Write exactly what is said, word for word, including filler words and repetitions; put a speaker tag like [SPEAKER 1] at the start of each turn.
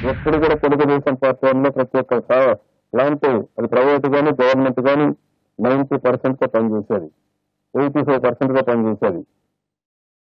[SPEAKER 1] ఎప్పుడు కూడా తెలుగుదేశం పార్టీ వల్ల ప్రతి ఒక్క లాంటి అది ప్రైవేట్ కానీ గవర్నమెంట్ కానీ నైన్టీ పర్సెంట్ గా పనిచేసేది, ఎయిటీ ఫైవ్ పర్సెంట్ గా పనిచేసేది.